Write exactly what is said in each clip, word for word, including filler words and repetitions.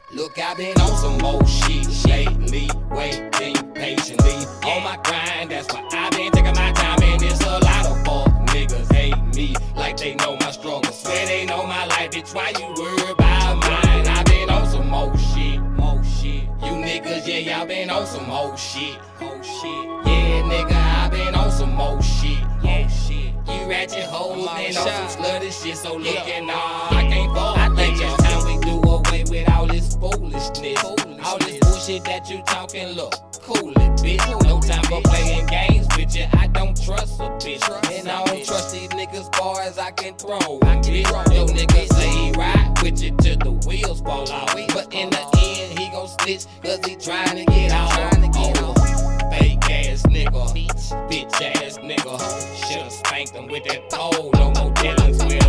Look, I've been on some more shit lately, waiting patiently on my grind. That's why I've been taking my time, and it's a lot of fuck niggas hate me like they know my struggle. Swear they know my life, bitch. Why you worry about mine? I've been on some more shit, more shit. You niggas, yeah, y'all been on some more shit, more shit. Yeah, nigga, I've been on some more shit, more shit. You ratchet hoes been on some slutty shit, so looking, nah, I can't fall. I think it's time we do away with all this foolishness, all this bullshit that you talking. Look, cool it, bitch. No time for playing games with you. I don't trust a bitch, and I don't trust these niggas far as I can throw. Bitch, yo niggas say he ride with you till the wheels fall off, but in the end he gon' snitch cause he trying to get out. Oh, fake ass nigga, bitch ass nigga. Shoulda spanked him with that pole. No more dealings with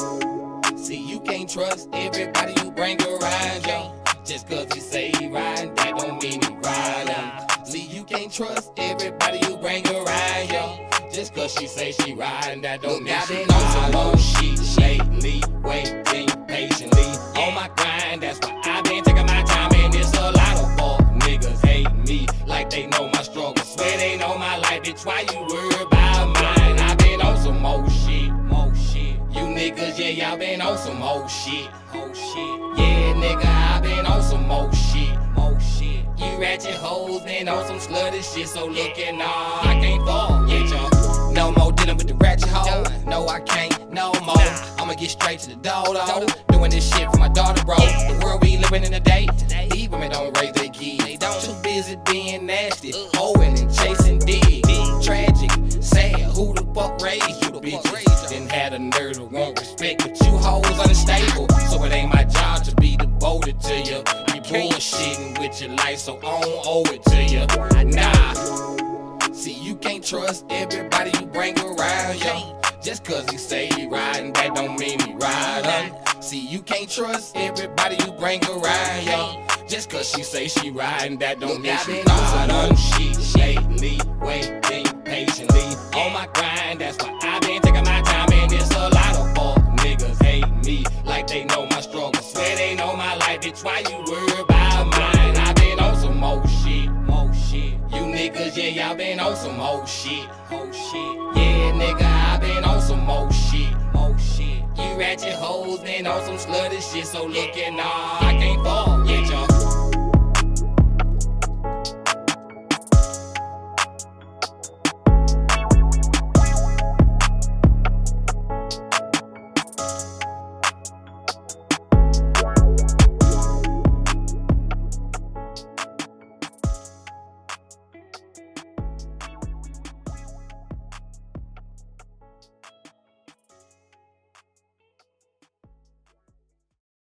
him. See, you can't trust everybody you bring around, yo. Just cause he say he riding, that don't mean he riding. See, you can't trust everybody you bring around, yo. Just cause she say she riding, that don't mean she riding. I've been on some more shit lately, waiting patiently on my grind. That's why I've been taking my time, and it's a lot of fuck niggas hate me like they know my struggle. Swear they know my life, bitch. Why you worry about mine? I've been on some more shit, more shit. You niggas, yeah, y'all been on some more shit, more shit. Yeah, nigga, I've been on some more shit, more shit. You ratchet hoes been on some slutty shit, so looking, nah, I can't fall with y'all. No more dealing with the ratchet hoe. No, I can't, no more. I'ma get straight to the dodo. Doing this shit for my daughter, bro. The world we living in today, these women don't raise their kids. They don't. Too busy being nasty, hoeing and chasing dick. Tragic, sad, who the fuck raised you, bitches? Didn't have the nerve to want respect, but you hoes unstable. So it ain't my job to be devoted to you. You bullshitting with your life, so I don't owe it to you. Nah. See, you can't trust everybody you bring around, yo. Just cause he say he riding, that don't mean he riding. See, you can't trust everybody you bring around, yo. Just cause she say she riding, that don't mean she riding. Shit lately, waiting patiently on my grind. That's why I've been taking my time, and it's a lot of fuck niggas hate me like they know my struggle. Swear they know my life, bitch. Why you worry about mine? I've been on some more shit, more shit. You niggas, yeah, y'all been on some more shit, more shit. Yeah, nigga, I've been on some more shit, more shit. You ratchet hoes been on some slutty shit, so looking, nah, I can't fall.